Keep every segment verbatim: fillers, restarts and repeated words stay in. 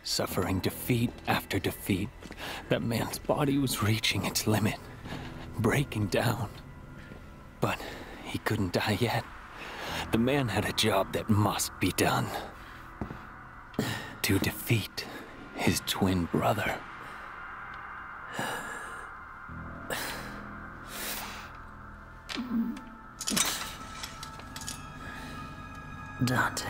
suffering defeat after defeat. That man's body was reaching its limit, breaking down. But he couldn't die yet. The man had a job that must be done. To defeat his twin brother. Dante.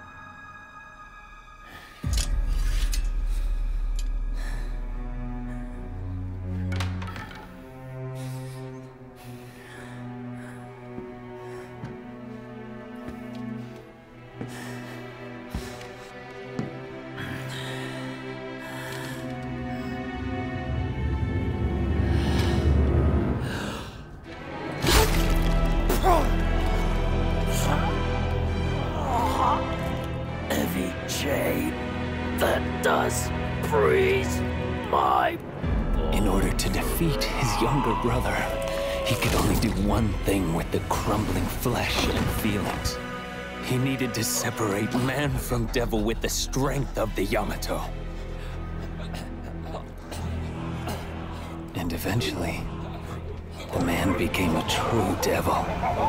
Heavy chain that does freeze my... In order to defeat his younger brother, he could only do one thing with the crumbling flesh and feelings. He needed to separate man from devil with the strength of the Yamato. And eventually, the man became a true devil.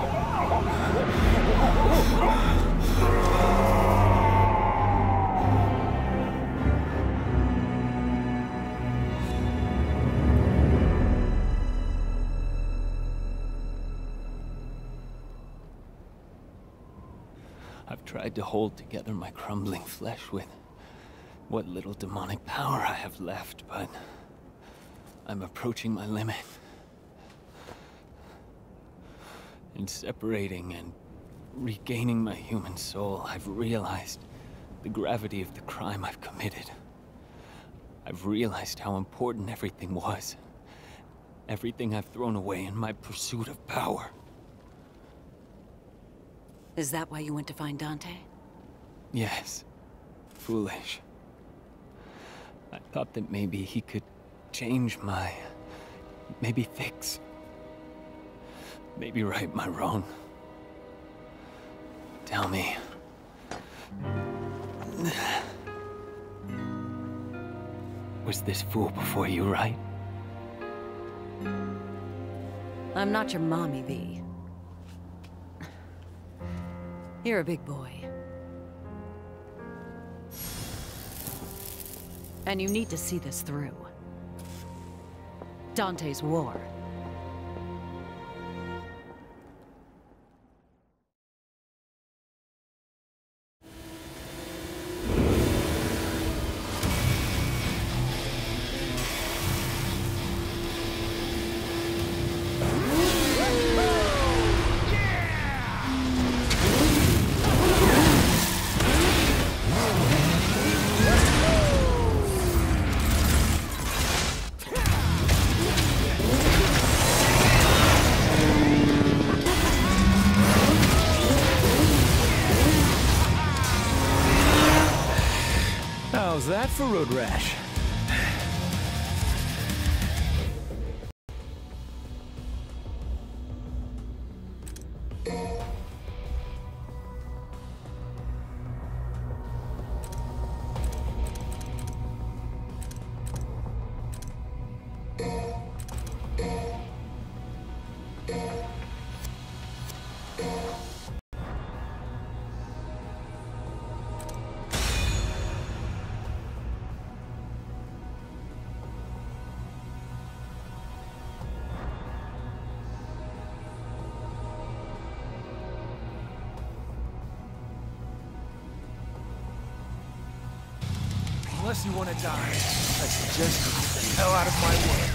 I've tried to hold together my crumbling flesh with what little demonic power I have left, but I'm approaching my limit. In separating and regaining my human soul, I've realized the gravity of the crime I've committed. I've realized how important everything was. Everything I've thrown away in my pursuit of power. Is that why you went to find Dante? Yes. Foolish. I thought that maybe he could change my... maybe fix... maybe right my wrong. Tell me... was this fool before you, right? I'm not your mommy, V. You're a big boy. And you need to see this through. Dante's war. How's that for road rash? Unless you want to die, I suggest you get the hell out of my way.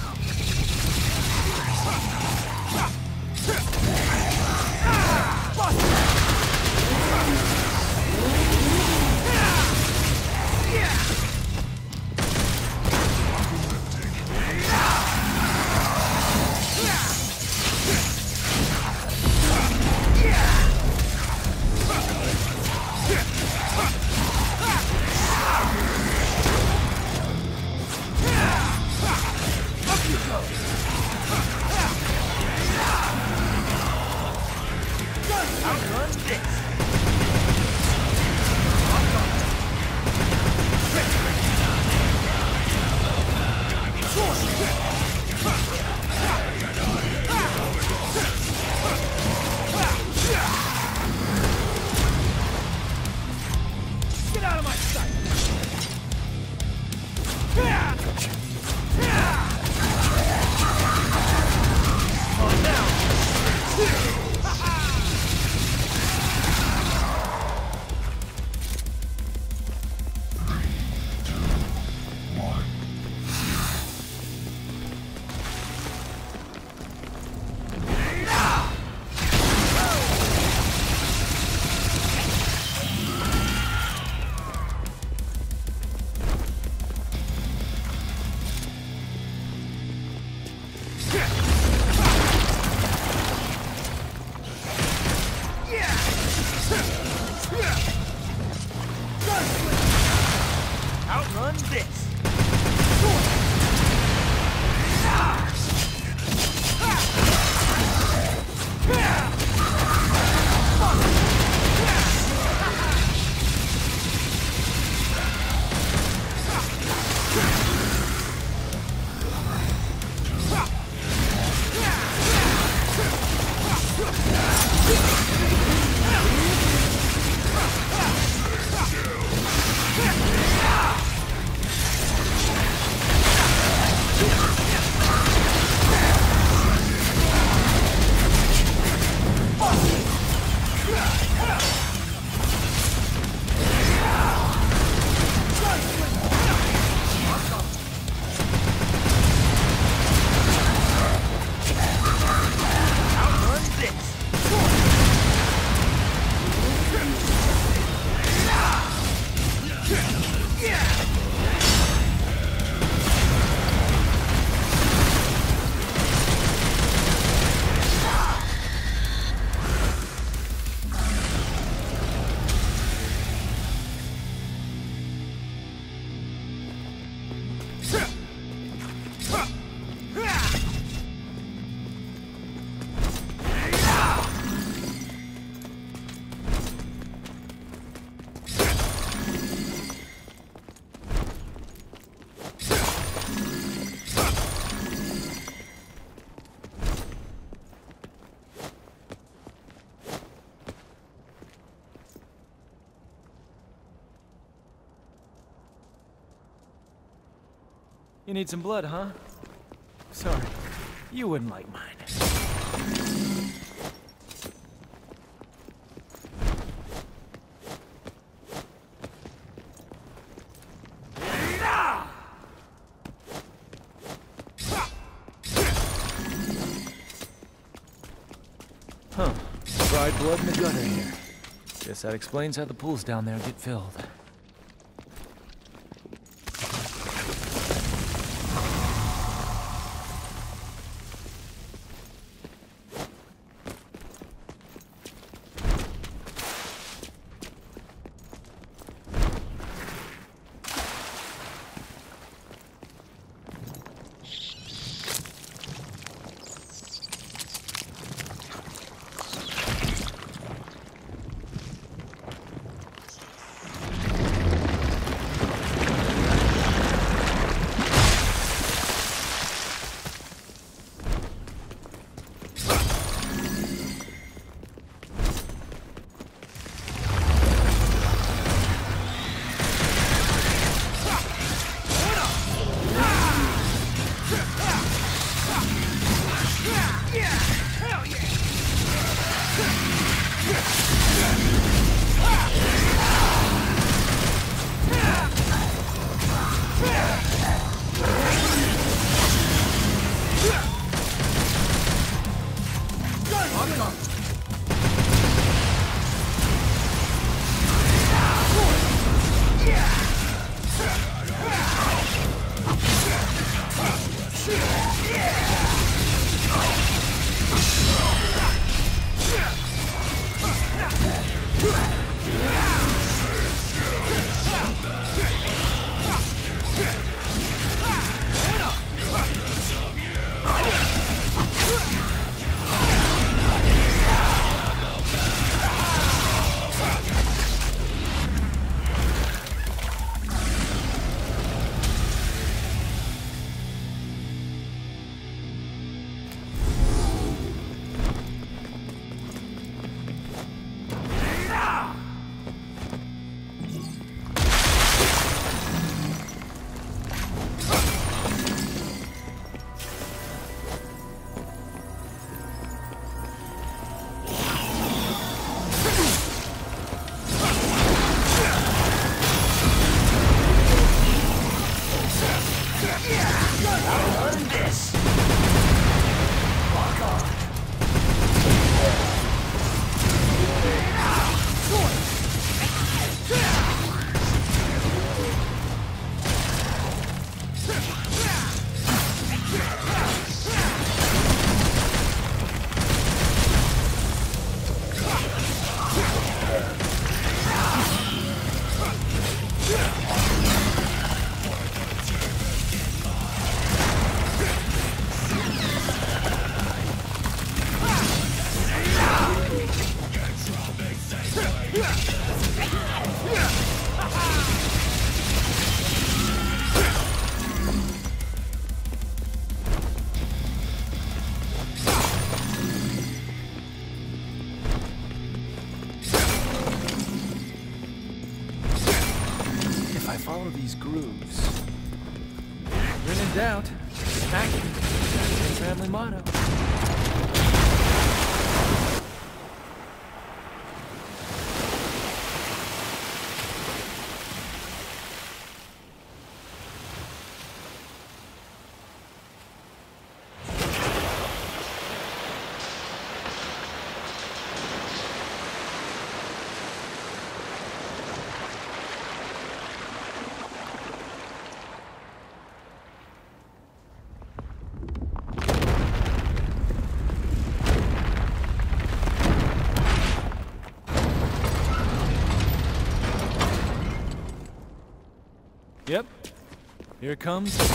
Get out of my sight! Oh, now! Outrun this! You need some blood, huh? Sorry, you wouldn't like mine. Huh. Fried blood in the gutter here. Guess that explains how the pools down there get filled. these grooves. When in doubt, hack it. That's the family motto. Yep. Here comes the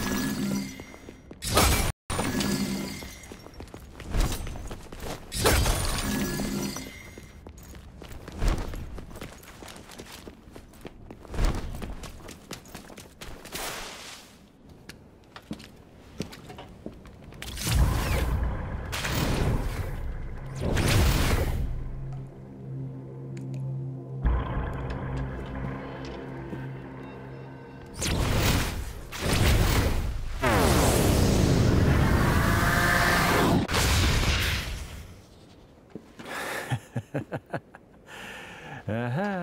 Uh-huh.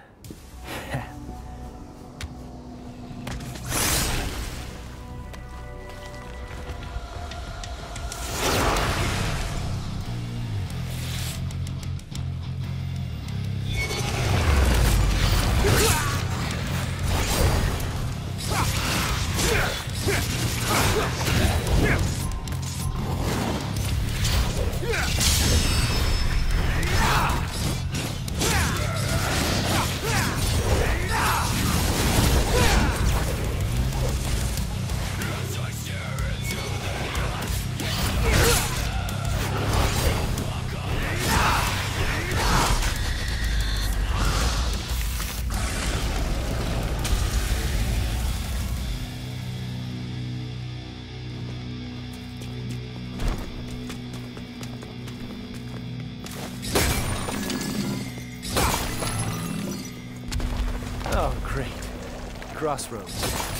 Oh, great. Crossroads.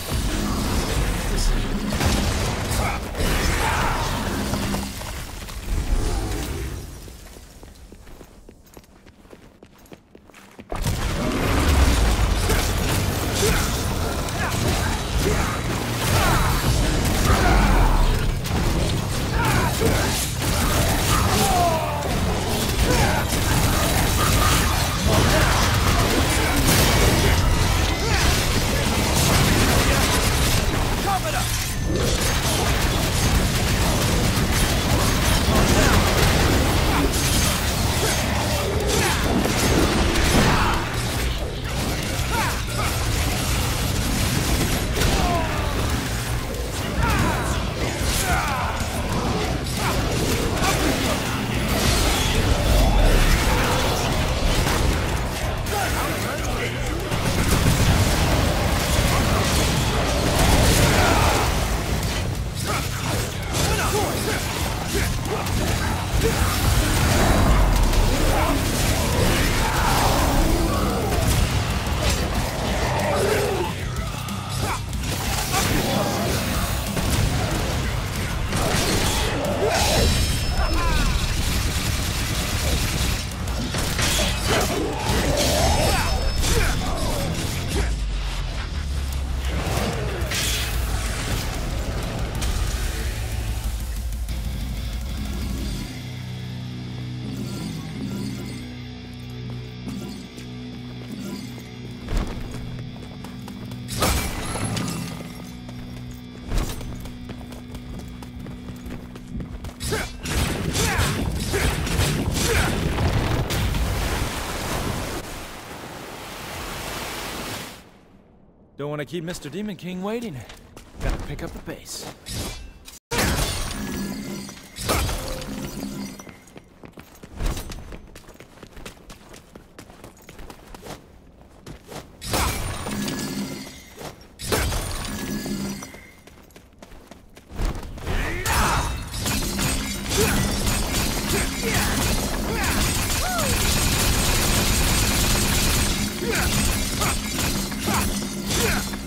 Don't want to keep Mister Demon King waiting. Gotta pick up the pace. Yeah!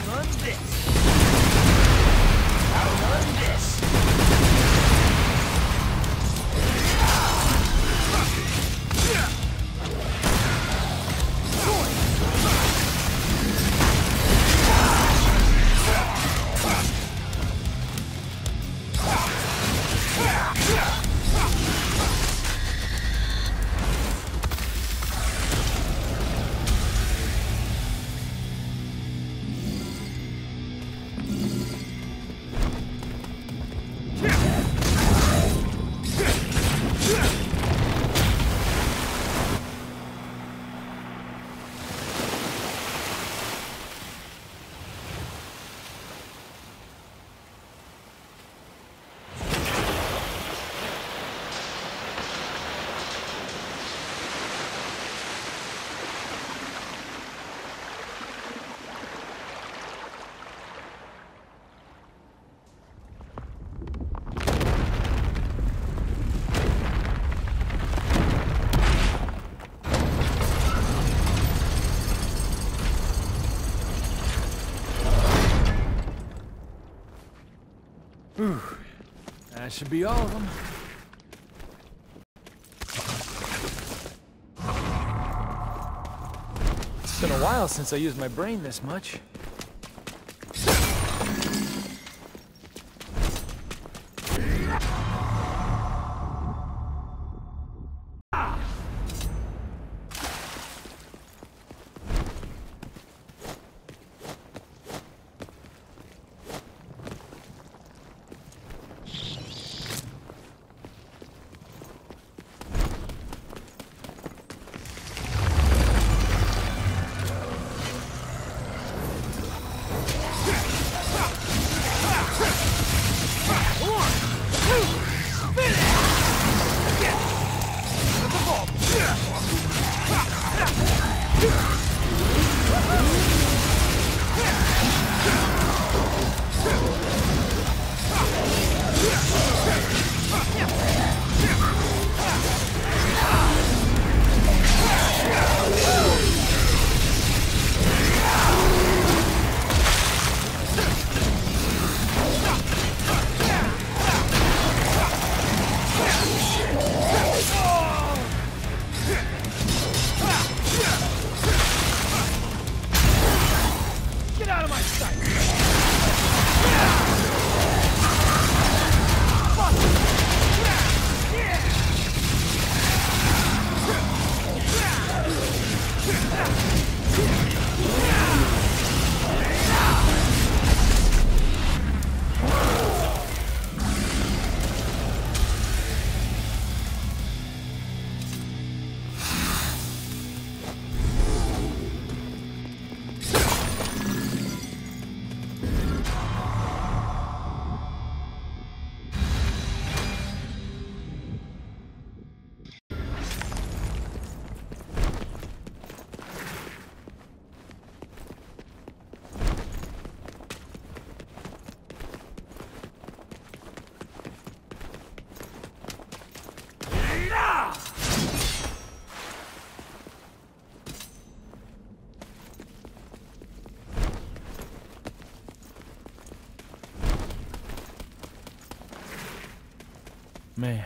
Outrun this! Outrun this! Whew. That should be all of them. It's been a while since I used my brain this much. Man,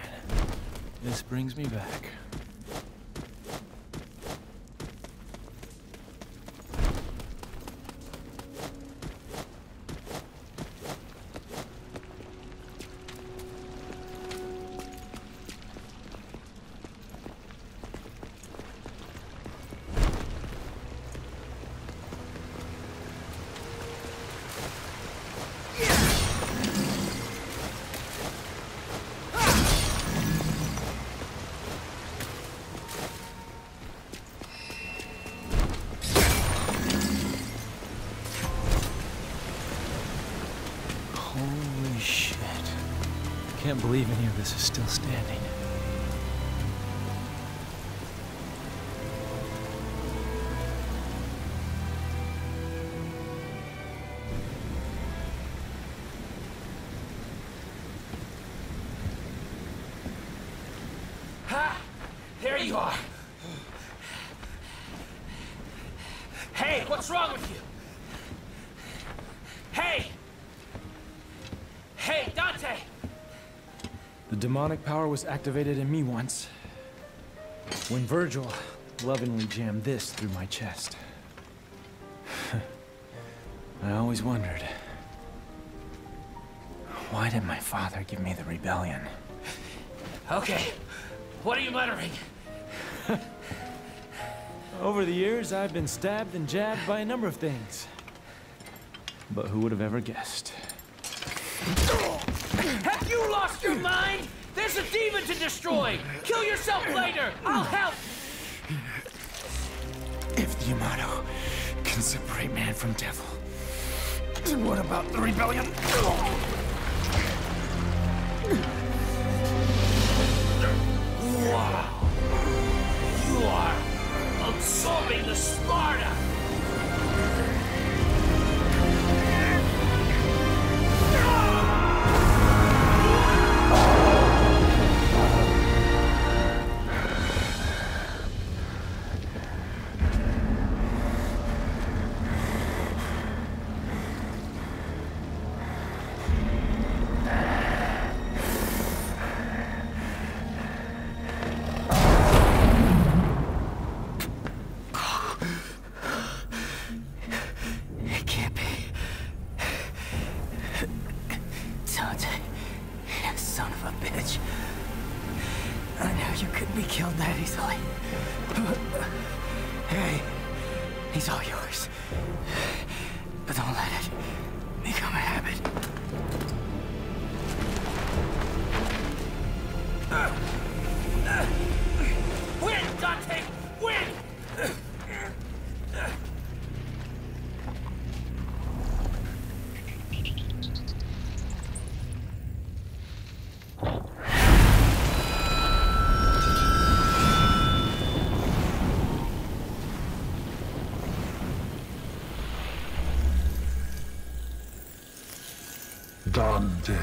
this brings me back. Holy shit. Can't believe any of this is still standing. Ha! There you are! Hey, what's wrong with you? demonic power was activated in me once. When Virgil lovingly jammed this through my chest. I always wondered, why did my father give me the rebellion? Okay, what are you muttering? Over the years, I've been stabbed and jabbed by a number of things. But who would have ever guessed? Have you lost your mind? There's a demon to destroy! Kill yourself later! I'll help! If the Yamato can separate man from devil, then what about the rebellion? Wow! You are absorbing the Sparta! Hey, he's all yours. But don't let it become a habit. Win, Dante! Win! Dante.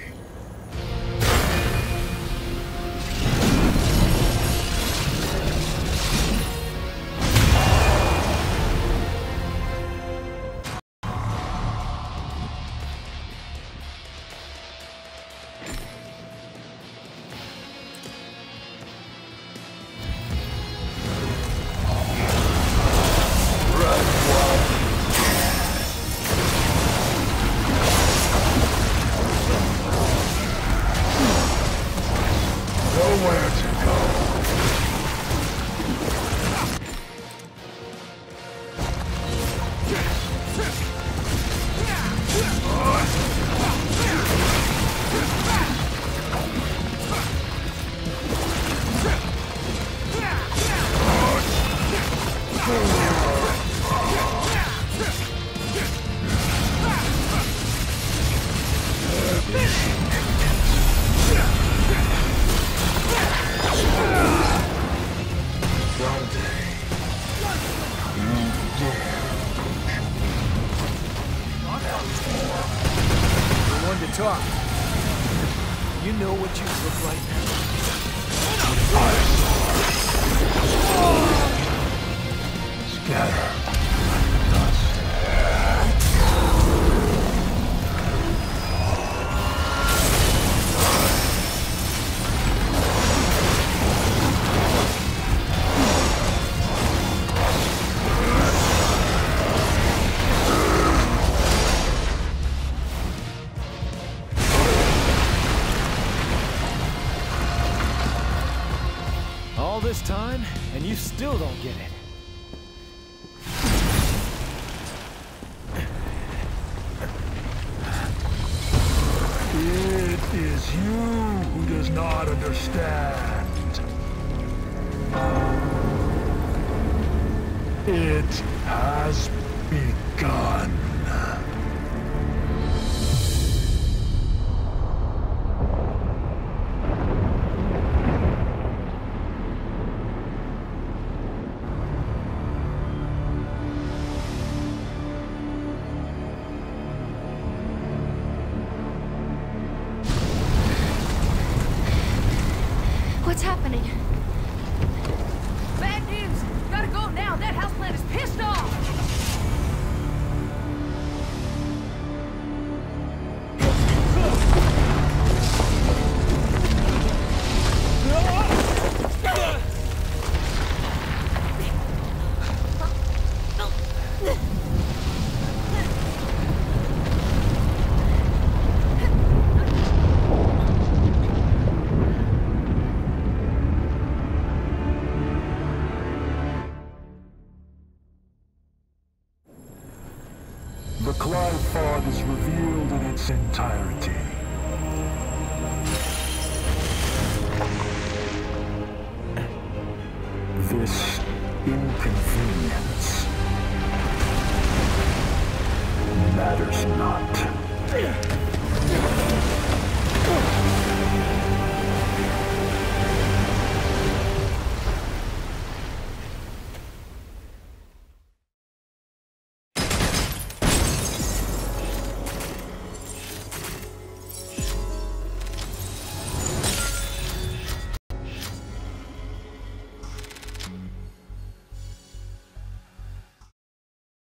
Talk. You know what you look like. Scatter. All this time, and you still don't get it. It is you who does not understand. It has begun. What's happening? Bad news! Gotta go now! That houseplant is pissed off! Glyphod is revealed in its entirety. This inconvenience matters not.